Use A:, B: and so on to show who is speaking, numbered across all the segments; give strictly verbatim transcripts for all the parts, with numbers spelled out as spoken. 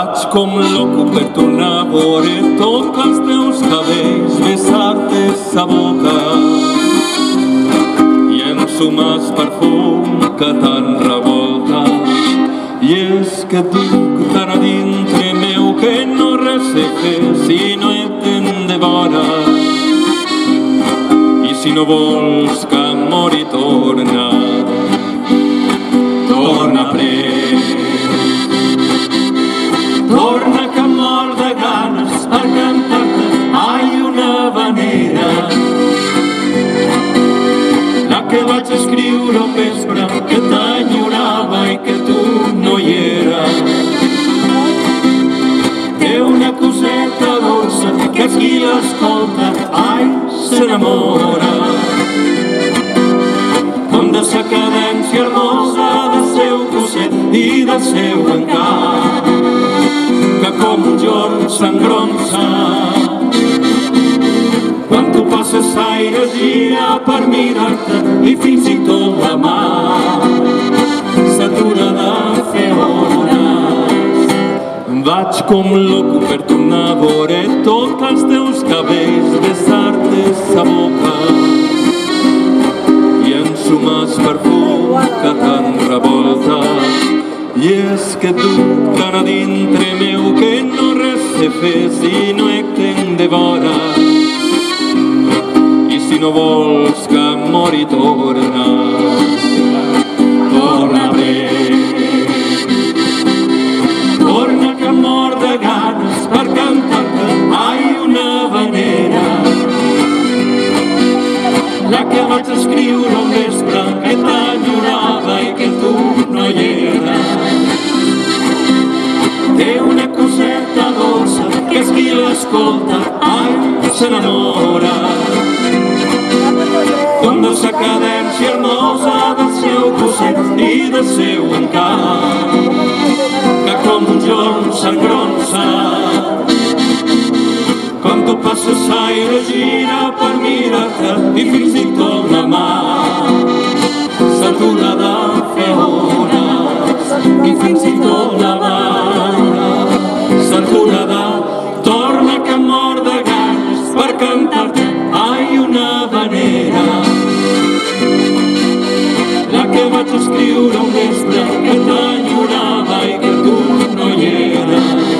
A: Vaig com loco per tornar a veure tots els teus cabells, besar-te sa boca i ensumas perfum que tan revolta. I és que et duc tan a dintre meu que no res sé fer si no et ten de vora. I si no vols que mori, torna, torna pres. Torna que em mor de ganes per cantar-te, ai, una havanera, la que vaig escriure al vespre, que t'enyorava i que tu no hi eres. Té una coseta dolça que qui l'escolta, ai, s'enamora, com de sa cadència hermosa del seu cosset i del seu encant, que com un jorn s'engronsa. Quan tu passes l'aire gira per mirar-te i fins i tot la mà s'atura de fer hores. Vaig com loco per tornar a veure tots els teus cabells, besar-te sa boca i ensumas perfum que tan revolta. I és que tu tan a dintre meu que no res sé fer si no et ten de vora. I si no vols que mori, torna, torna pres. Torna que em mor de ganes per cantar-te, ai, una havanera, la que vaig escriure al vespre, que t'enyorava i que tu no hi eres. Té una coseta dolça que és qui l'escolta, ai, s'enamora, com de sa cadència hermosa del seu cosset i del seu encant, que com un jorn s'engronsa. Quan tu passes l'aire gira per mirar-te i fins i tot la mà s'atura de fer hores. I fins i tot la mà s'atura de torna que em mor de ganes per cantar-te, ai, una havanera, la que vaig escriure un vespre, que t'enyorava i que tu no hi eres.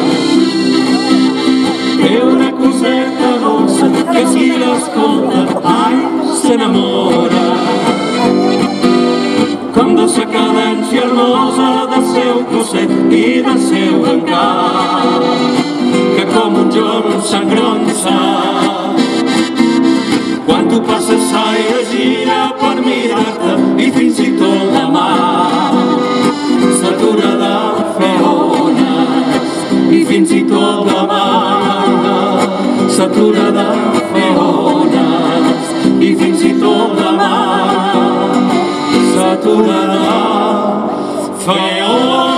A: Té una coseta dolça que si l'escolta, ai, s'enamora, com de sa cadència hermosa del seu cosset i del seu encant, que com un jorn s'engronsa. Quan tu passes l'aire gira per mirar-te i fins i tot la mà s'atura de fer ones. I fins i tot la mà s'atura de fer ones. I fins i tot la mà s'atura de fer ones.